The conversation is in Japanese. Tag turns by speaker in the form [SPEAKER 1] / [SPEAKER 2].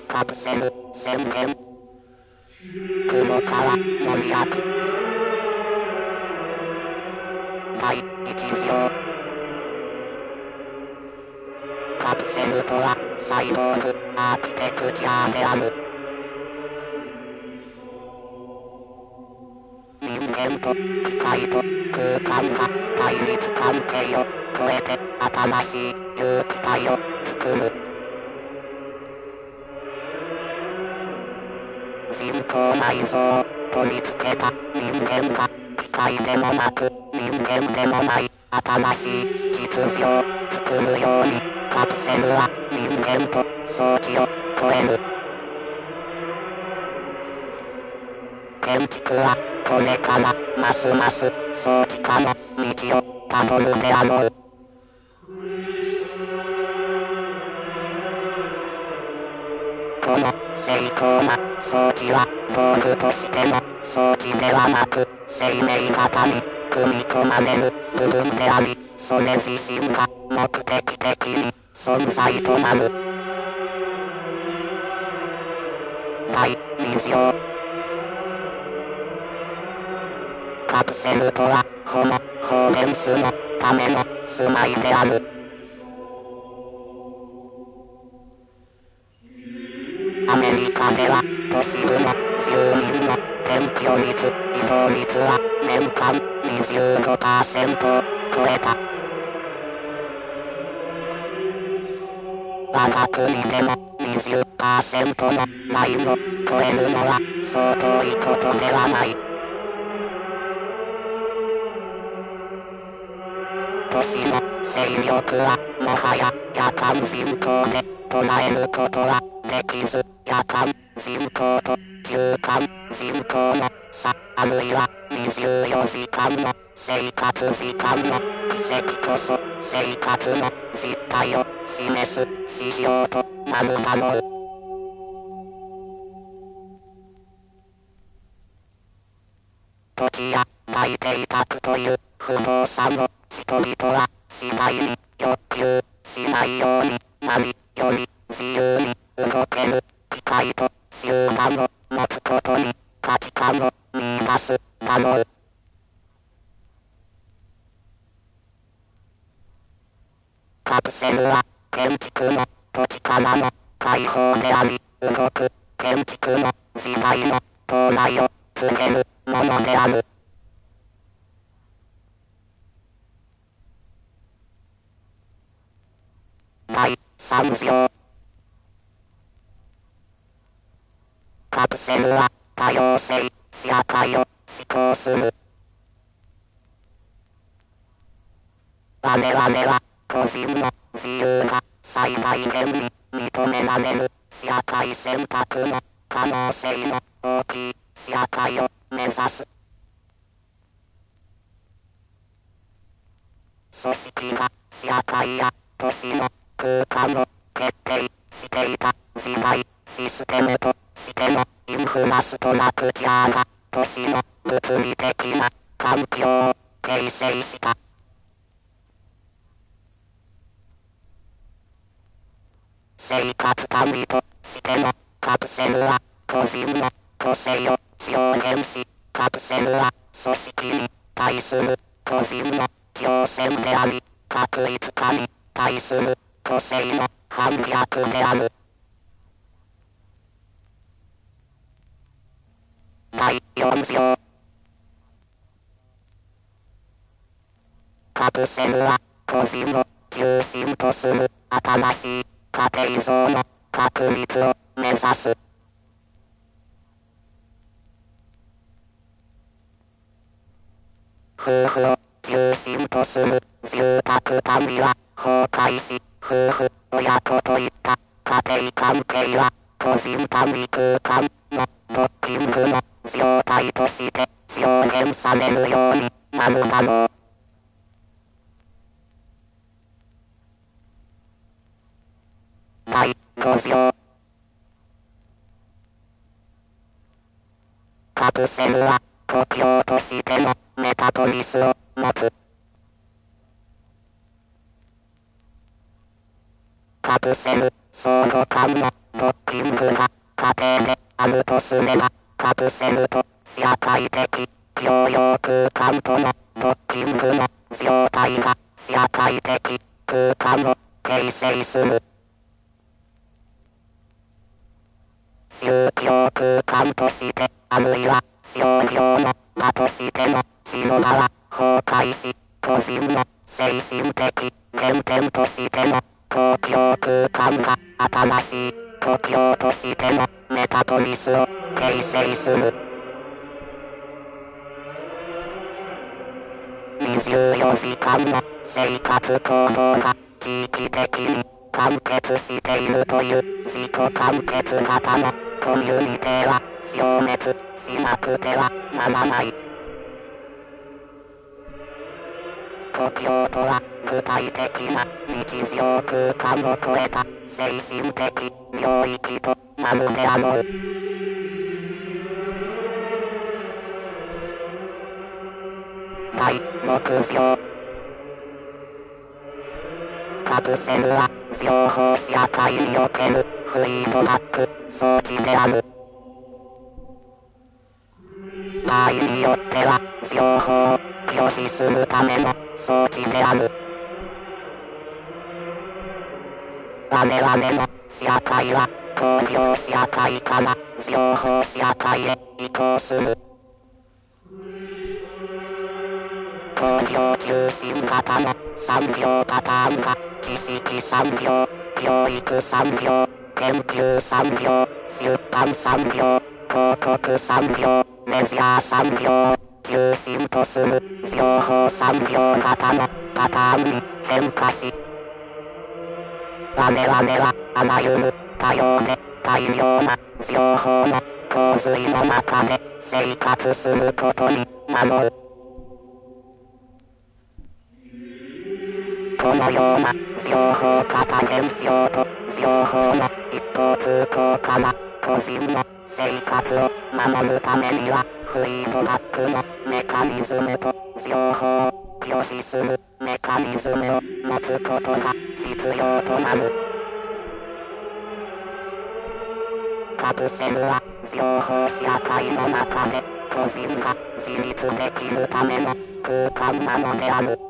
[SPEAKER 1] カプセル宣言。雲からもみあく。第一条。カプセルとはサイボーグアーキテクチャである。人間と機械と空間が対立関係を超えて新しい有機体を作る。人工内臓を取り付けた人間が機械でもなく人間でもない新しい秩序を作るようにカプセルは人間と装置を超える。建築はこれからますます装置化の道をたどるであろう。この精巧な装置は道具としての装置ではなく生命型に組み込まれる部分であり、それ自身が目的的に存在となる。第2条。カプセルとはホモ・ホーレンスのための住まいである。アメリカでは都市部の住民の転居率、移動率は年間 25% を超えた。我が国でも 20% のラインを超えるのはそう遠いことではない。都市の勢力はもはや夜間人口で捉えることはできず、夜間人口と中間人口の差、あるいは24時間の生活時間の奇跡こそ生活の実態を示す指標となるだろう。土地や大邸宅という不動産を人々は次第に欲求しないようになり、より自由に動ける機会と集団を持つことに価値観を見出すだろう。カプセルは建築の土地からの解放であり、動く建築の時代の到来を告げるものである。第3条。カプセルは多様性社会を施行する。我々は個人の自由が最大限に認められる社会選択の可能性の大きい社会を目指す。組織が社会や都市の空間を決定していた時代、システムとしてのインフラストラクチャーが都市の物理的な環境を形成した。生活管理としてのカプセルは個人の個性を表現し、カプセルは組織に対する個人の挑戦であり、確一化に対する個性の反逆である。第4条。カプセルは個人を中心とする新しい家庭像の確立を目指す。夫婦を中心とする住宅管理は崩壊し、夫婦、親子といった家庭関係は個人管理空間のドッキングの状態として表現されるようになるだろう。第5条。カプセルは故郷としてのメタポリスを持つ。カプセル相互間のドッキングが家庭であるとすれば、カプセルと社会的共用空間とのドッキングの状態が社会的空間を形成する。宗教空間として、あるいは商業の場としての広場は崩壊し、個人の精神的原点としての公共空間が新しい故郷としてのメタポリスを形成する。24時間の生活行動が地域的に完結しているという自己完結型のコミュニティは消滅しなくてはならない。故郷とは具体的な日常空間を超えた精神的領域となるであろう。第6条。カプセルは情報社会におけるフィードバック装置である。場合によっては情報を拒否するための装置である。我々の社会は工業社会から情報社会へ移行する。工業中心型の産業パターンが知識産業、教育産業、研究産業、出版産業、広告産業、メジャー産業を中心とする情報産業型のパターンに変化し、我々はあらゆる多様で大量な情報の洪水の中で生活することになろう。このような情報型現象と情報の一方通行から個人の生活を守るためにはフィードバックのメカニズムと情報を拒否するメカニズムを持つことが必要となる。カプセルは情報社会の中で個人が自立できるための空間なのである。